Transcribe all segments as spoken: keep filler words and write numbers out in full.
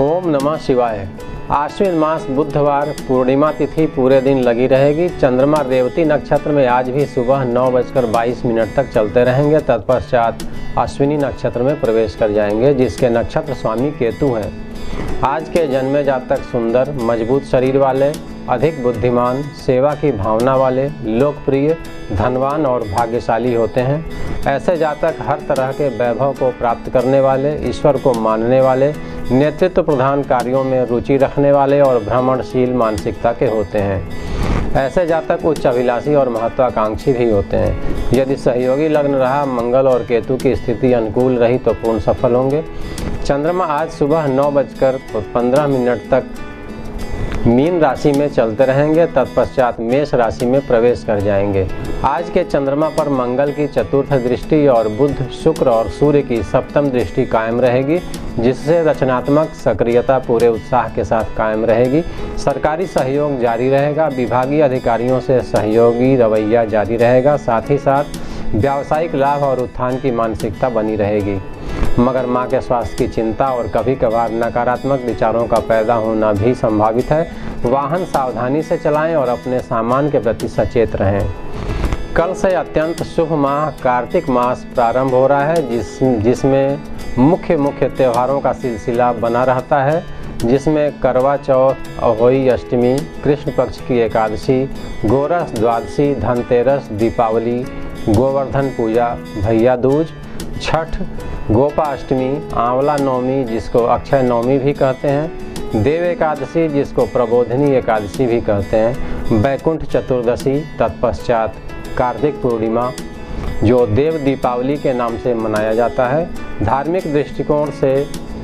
ओम नमः शिवाय। आश्विन मास बुधवार पूर्णिमा तिथि पूरे दिन लगी रहेगी। चंद्रमा रेवती नक्षत्र में आज भी सुबह नौ बजकर बाईस मिनट तक चलते रहेंगे। तत्पश्चात अश्विनी नक्षत्र में प्रवेश कर जाएंगे, जिसके नक्षत्र स्वामी केतु हैं। आज के जन्मे जातक सुंदर, मजबूत शरीर वाले, अधिक बुद्धिमान, सेवा की भावना वाले, लोकप्रिय, धनवान और भाग्यशाली होते हैं। ऐसे जातक हर तरह के वैभव को प्राप्त करने वाले, ईश्वर को मानने वाले, नेतृत्व प्रधान कार्यों में रुचि रखने वाले और भ्रमणशील मानसिकता के होते हैं। ऐसे जातक उच्च अभिलाषी और महत्वाकांक्षी भी होते हैं। यदि सहयोगी लग्न रहा, मंगल और केतु की स्थिति अनुकूल रही तो पूर्ण सफल होंगे। चंद्रमा आज सुबह नौ बजकर पंद्रह मिनट तक मीन राशि में चलते रहेंगे। तत्पश्चात मेष राशि में प्रवेश कर जाएंगे। आज के चंद्रमा पर मंगल की चतुर्थ दृष्टि और बुध, शुक्र और सूर्य की सप्तम दृष्टि कायम रहेगी, जिससे रचनात्मक सक्रियता पूरे उत्साह के साथ कायम रहेगी। सरकारी सहयोग जारी रहेगा। विभागीय अधिकारियों से सहयोगी रवैया जारी रहेगा। साथ ही साथ व्यावसायिक लाभ और उत्थान की मानसिकता बनी रहेगी। मगर मां के स्वास्थ्य की चिंता और कभी कभार नकारात्मक विचारों का पैदा होना भी संभावित है। वाहन सावधानी से चलाएं और अपने सामान के प्रति सचेत रहें। कल से अत्यंत शुभ माह कार्तिक मास प्रारंभ हो रहा है, जिस जिसमें मुख्य मुख्य त्योहारों का सिलसिला बना रहता है, जिसमें करवा चौथ, अहोई अष्टमी, कृष्ण पक्ष की एकादशी, गोरस द्वादशी, धनतेरस, दीपावली, गोवर्धन पूजा, भैया दूज, छठ, गोपाष्टमी, आंवला नवमी जिसको अक्षय नवमी भी कहते हैं, देव एकादशी जिसको प्रबोधिनी एकादशी भी कहते हैं, बैकुंठ चतुर्दशी, तत्पश्चात कार्तिक पूर्णिमा जो देव दीपावली के नाम से मनाया जाता है। धार्मिक दृष्टिकोण से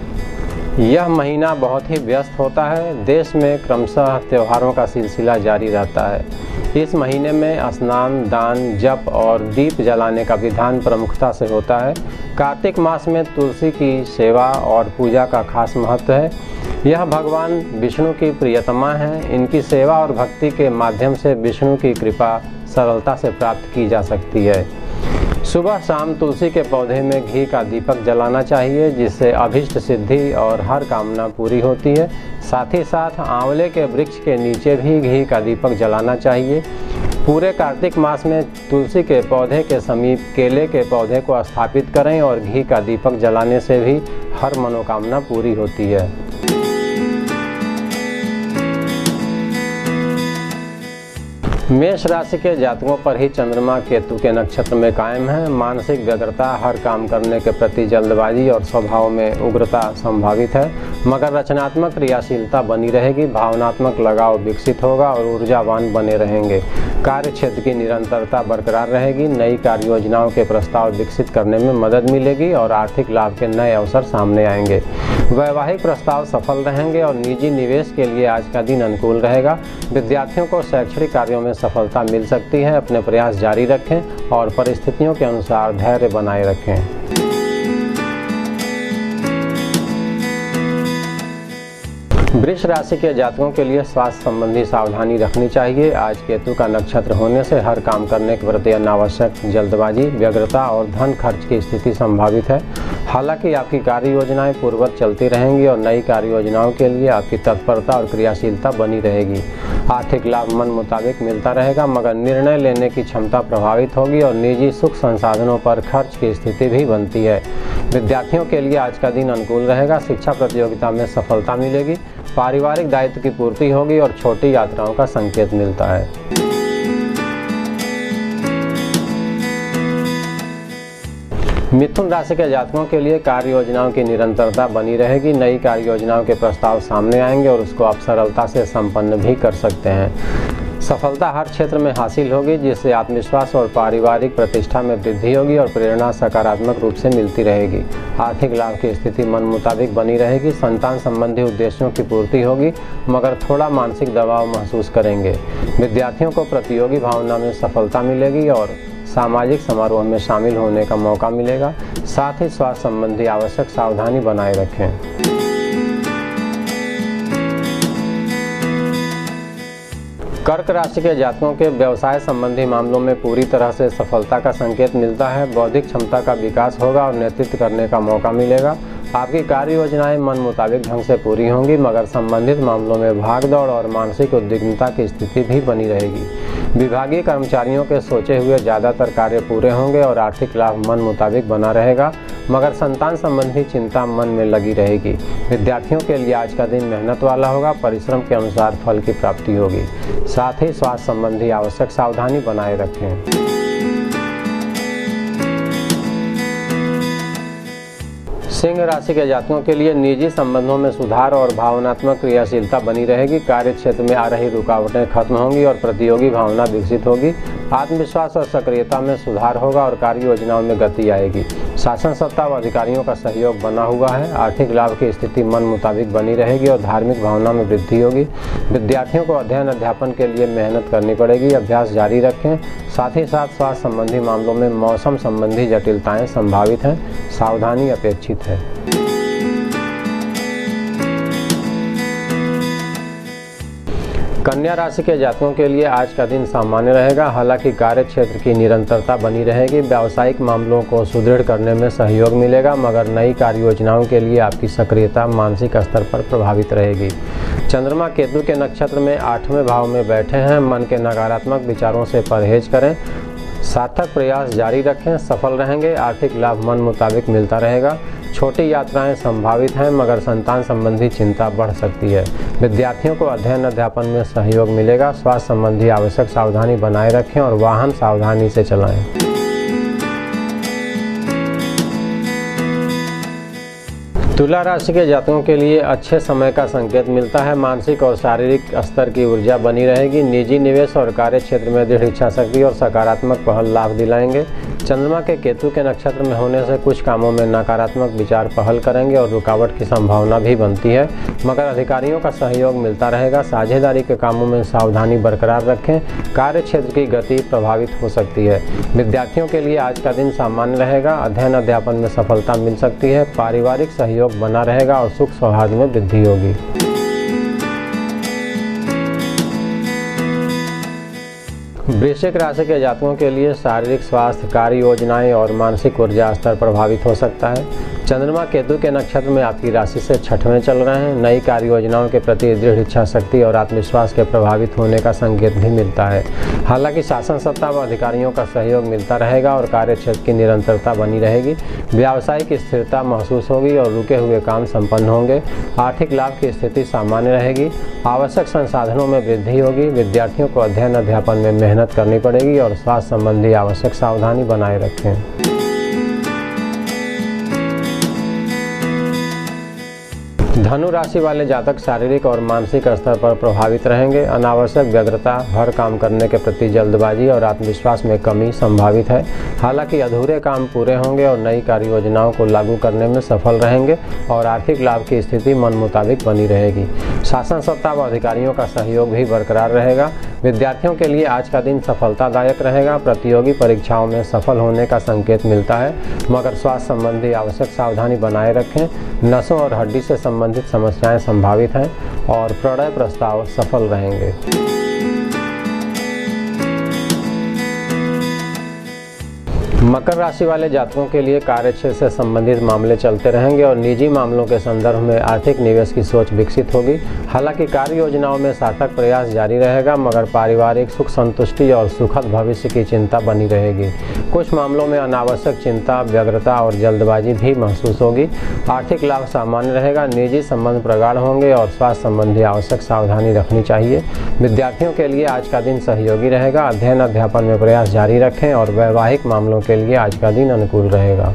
यह महीना बहुत ही व्यस्त होता है। देश में क्रमशः त्योहारों का सिलसिला जारी रहता है। इस महीने में स्नान, दान, जप और दीप जलाने का विधान प्रमुखता से होता है। कार्तिक मास में तुलसी की सेवा और पूजा का खास महत्व है। यह भगवान विष्णु की प्रियतमा हैं। इनकी सेवा और भक्ति के माध्यम से विष्णु की कृपा सरलता से प्राप्त की जा सकती है। सुबह शाम तुलसी के पौधे में घी का दीपक जलाना चाहिए, जिससे अभिष्ट सिद्धि और हर कामना पूरी होती है। साथ ही साथ आंवले के वृक्ष के नीचे भी घी का दीपक जलाना चाहिए। पूरे कार्तिक मास में तुलसी के पौधे के समीप केले के पौधे को स्थापित करें और घी का दीपक जलाने से भी हर मनोकामना पूरी होती है। मेष राशि के जातकों पर ही चंद्रमा केतु के नक्षत्र में कायम है। मानसिक व्यग्रता, हर काम करने के प्रति जल्दबाजी और स्वभाव में उग्रता संभावित है, मगर रचनात्मक क्रियाशीलता बनी रहेगी। भावनात्मक लगाव विकसित होगा और ऊर्जावान बने रहेंगे। कार्य क्षेत्र की निरंतरता बरकरार रहेगी। नई कार्य योजनाओं के प्रस्ताव विकसित करने में मदद मिलेगी और आर्थिक लाभ के नए अवसर सामने आएंगे। वैवाहिक प्रस्ताव सफल रहेंगे और निजी निवेश के लिए आज का दिन अनुकूल रहेगा। विद्यार्थियों को शैक्षणिक कार्यों में सफलता मिल सकती है। अपने प्रयास जारी रखें और परिस्थितियों के अनुसार धैर्य बनाए रखें। वृष राशि के जातकों के लिए स्वास्थ्य संबंधी सावधानी रखनी चाहिए। आज केतु का नक्षत्र होने से हर काम करने के प्रति अनावश्यक जल्दबाजी, व्यग्रता और धन खर्च की स्थिति संभावित है। हालांकि आपकी कार्य योजनाएं पूर्ववत चलती रहेंगी और नई कार्य योजनाओं के लिए आपकी तत्परता और क्रियाशीलता बनी रहेगी। आर्थिक लाभ मन मुताबिक मिलता रहेगा, मगर निर्णय लेने की क्षमता प्रभावित होगी और निजी सुख संसाधनों पर खर्च की स्थिति भी बनती है। विद्यार्थियों के लिए आज का दिन अनुकूल रहेगा। शिक्षा प्रतियोगिता में सफलता मिलेगी। पारिवारिक दायित्व की पूर्ति होगी और छोटी यात्राओं का संकेत मिलता है। मिथुन राशि के जातकों के लिए कार्य योजनाओं की निरंतरता बनी रहेगी। नई कार्य योजनाओं के प्रस्ताव सामने आएंगे और उसको आप सरलता से संपन्न भी कर सकते हैं। सफलता हर क्षेत्र में हासिल होगी, जिससे आत्मविश्वास और पारिवारिक प्रतिष्ठा में वृद्धि होगी और प्रेरणा सकारात्मक रूप से मिलती रहेगी। आर्थिक लाभ की स्थिति मन मुताबिक बनी रहेगी। संतान संबंधी उद्देश्यों की पूर्ति होगी, मगर थोड़ा मानसिक दबाव महसूस करेंगे। विद्यार्थियों को प्रतियोगी भावना में सफलता मिलेगी और सामाजिक समारोह में शामिल होने का मौका मिलेगा। साथ ही स्वास्थ्य संबंधी आवश्यक सावधानी बनाए रखें। कर्क राशि के जातकों के व्यवसाय संबंधी मामलों में पूरी तरह से सफलता का संकेत मिलता है। बौद्धिक क्षमता का विकास होगा और नेतृत्व करने का मौका मिलेगा। आपकी कार्य योजनाएं मन मुताबिक ढंग से पूरी होंगी, मगर संबंधित मामलों में भागदौड़ और मानसिक उद्विग्नता की स्थिति भी बनी रहेगी। विभागीय कर्मचारियों के सोचे हुए ज़्यादातर कार्य पूरे होंगे और आर्थिक लाभ मन मुताबिक बना रहेगा, मगर संतान संबंधी चिंता मन में लगी रहेगी। विद्यार्थियों के लिए आज का दिन मेहनत वाला होगा, परिश्रम के अनुसार फल की प्राप्ति होगी। साथ ही स्वास्थ्य संबंधी आवश्यक सावधानी बनाए रखें। सिंह राशि के जातकों के लिए निजी संबंधों में सुधार और भावनात्मक क्रियाशीलता बनी रहेगी। कार्य क्षेत्र में आ रही रुकावटें खत्म होंगी और प्रतियोगी भावना विकसित होगी। आत्मविश्वास और सक्रियता में सुधार होगा और कार्य योजनाओं में गति आएगी। शासन सत्ता व अधिकारियों का सहयोग बना हुआ है। आर्थिक लाभ की स्थिति मन मुताबिक बनी रहेगी और धार्मिक भावना में वृद्धि होगी। विद्यार्थियों को अध्ययन अध्यापन के लिए मेहनत करनी पड़ेगी, अभ्यास जारी रखें। साथ ही साथ स्वास्थ्य संबंधी मामलों में मौसम संबंधी जटिलताएं संभावित हैं, सावधानी अपेक्षित है। कन्या राशि के जातकों के लिए आज का दिन सामान्य रहेगा। हालांकि कार्य क्षेत्र की निरंतरता बनी रहेगी। व्यावसायिक मामलों को सुदृढ़ करने में सहयोग मिलेगा, मगर नई कार्य योजनाओं के लिए आपकी सक्रियता मानसिक स्तर पर प्रभावित रहेगी। चंद्रमा केतु के नक्षत्र में आठवें भाव में बैठे हैं। मन के नकारात्मक विचारों से परहेज करें, सार्थक प्रयास जारी रखें, सफल रहेंगे। आर्थिक लाभ मन मुताबिक मिलता रहेगा। छोटी यात्राएं संभावित हैं, मगर संतान संबंधी चिंता बढ़ सकती है। विद्यार्थियों को अध्ययन अध्यापन में सहयोग मिलेगा। स्वास्थ्य संबंधी आवश्यक सावधानी बनाए रखें और वाहन सावधानी से चलाएं। तुला राशि के जातकों के लिए अच्छे समय का संकेत मिलता है। मानसिक और शारीरिक स्तर की ऊर्जा बनी रहेगी। निजी निवेश और कार्य क्षेत्र में दृढ़ इच्छा शक्ति और सकारात्मक पहल लाभ दिलाएंगे। चंद्रमा के केतु के नक्षत्र में होने से कुछ कामों में नकारात्मक विचार पहल करेंगे और रुकावट की संभावना भी बनती है, मगर अधिकारियों का सहयोग मिलता रहेगा। साझेदारी के कामों में सावधानी बरकरार रखें। कार्य क्षेत्र की गति प्रभावित हो सकती है। विद्यार्थियों के लिए आज का दिन सामान्य रहेगा। अध्ययन अध्यापन में सफलता मिल सकती है। पारिवारिक सहयोग बना रहेगा और सुख सौहार्द में वृद्धि होगी। वृश्चिक राशि के जातकों के लिए शारीरिक स्वास्थ्य, कार्य योजनाएं और मानसिक ऊर्जा स्तर प्रभावित हो सकता है। चंद्रमा केतु के नक्षत्र में आपकी राशि से छठवें चल रहे हैं। नई कार्य योजनाओं के प्रति दृढ़ इच्छा शक्ति और आत्मविश्वास के प्रभावित होने का संकेत भी मिलता है। हालांकि शासन सत्ता व अधिकारियों का सहयोग मिलता रहेगा और कार्य क्षेत्र की निरंतरता बनी रहेगी। व्यावसायिक स्थिरता महसूस होगी और रुके हुए काम संपन्न होंगे। आर्थिक लाभ की स्थिति सामान्य रहेगी। आवश्यक संसाधनों में वृद्धि होगी। विद्यार्थियों को अध्ययन अध्यापन में मेहनत करनी पड़ेगी और स्वास्थ्य संबंधी आवश्यक सावधानी बनाए रखें। धनु राशि वाले जातक शारीरिक और मानसिक स्तर पर प्रभावित रहेंगे। अनावश्यक व्यग्रता, हर काम करने के प्रति जल्दबाजी और आत्मविश्वास में कमी संभावित है। हालांकि अधूरे काम पूरे होंगे और नई कार्य योजनाओं को लागू करने में सफल रहेंगे और आर्थिक लाभ की स्थिति मन मुताबिक बनी रहेगी। शासन सत्ता व अधिकारियों का सहयोग भी बरकरार रहेगा। विद्यार्थियों के लिए आज का दिन सफलतादायक रहेगा। प्रतियोगी परीक्षाओं में सफल होने का संकेत मिलता है, मगर स्वास्थ्य संबंधी आवश्यक सावधानी बनाए रखें। नसों और हड्डी से संबंधित समस्याएं संभावित हैं और प्रणय प्रस्ताव सफल रहेंगे। मकर राशि वाले जातकों के लिए कार्य क्षेत्र से संबंधित मामले चलते रहेंगे और निजी मामलों के संदर्भ में आर्थिक निवेश की सोच विकसित होगी। हालांकि कार्य योजनाओं में सार्थक प्रयास जारी रहेगा, मगर पारिवारिक सुख संतुष्टि और सुखद भविष्य की चिंता बनी रहेगी। कुछ मामलों में अनावश्यक चिंता, व्यग्रता और जल्दबाजी भी महसूस होगी। आर्थिक लाभ सामान्य रहेगा। निजी संबंध प्रगाढ़ होंगे और स्वास्थ्य संबंधी आवश्यक सावधानी रखनी चाहिए। विद्यार्थियों के लिए आज का दिन सहयोगी रहेगा। अध्ययन अध्यापन में प्रयास जारी रखें और वैवाहिक मामलों के लिए आज का दिन अनुकूल रहेगा।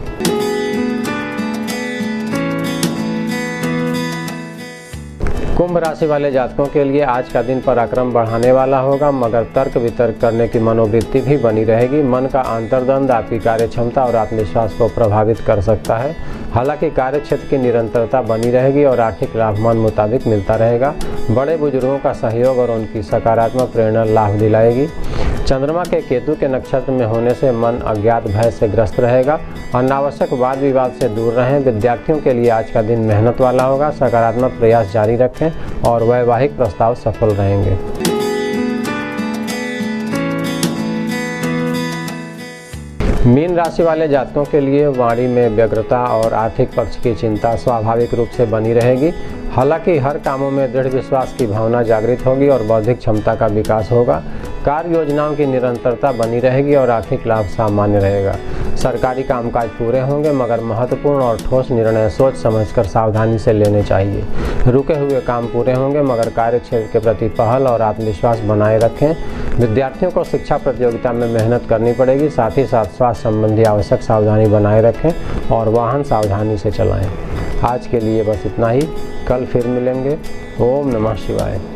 कुंभ राशि वाले जातकों के लिए आज का दिन पराक्रम बढ़ाने वाला होगा, मगर तर्क वितर्क करने की मनोवृत्ति भी बनी रहेगी। मन का अंतर्द्वंद आपकी कार्य क्षमता और आत्मविश्वास को प्रभावित कर सकता है। हालांकि कार्य क्षेत्र की निरंतरता बनी रहेगी और आर्थिक लाभ मन मुताबिक मिलता रहेगा। बड़े बुजुर्गों का सहयोग और उनकी सकारात्मक प्रेरणा लाभ दिलाएगी। चंद्रमा के केतु के नक्षत्र में होने से मन अज्ञात भय से ग्रस्त रहेगा। अनावश्यक वाद विवाद से दूर रहें। विद्यार्थियों के लिए आज का दिन मेहनत वाला होगा। सकारात्मक प्रयास जारी रखें और वैवाहिक प्रस्ताव सफल रहेंगे। मीन राशि वाले जातकों के लिए वाणी में व्यग्रता और आर्थिक पक्ष की चिंता स्वाभाविक रूप से बनी रहेगी। हालांकि हर कामों में दृढ़ विश्वास की भावना जागृत होगी और बौद्धिक क्षमता का विकास होगा। कार्य योजनाओं की निरंतरता बनी रहेगी और आर्थिक लाभ सामान्य रहेगा। सरकारी कामकाज पूरे होंगे, मगर महत्वपूर्ण और ठोस निर्णय सोच समझकर सावधानी से लेने चाहिए। रुके हुए काम पूरे होंगे, मगर कार्य क्षेत्र के प्रति पहल और आत्मविश्वास बनाए रखें। विद्यार्थियों को शिक्षा प्रतियोगिता में मेहनत करनी पड़ेगी। साथ ही साथ स्वास्थ्य संबंधी आवश्यक सावधानी बनाए रखें और वाहन सावधानी से चलाएं। आज के लिए बस इतना ही। कल फिर मिलेंगे। ओम नमः शिवाय।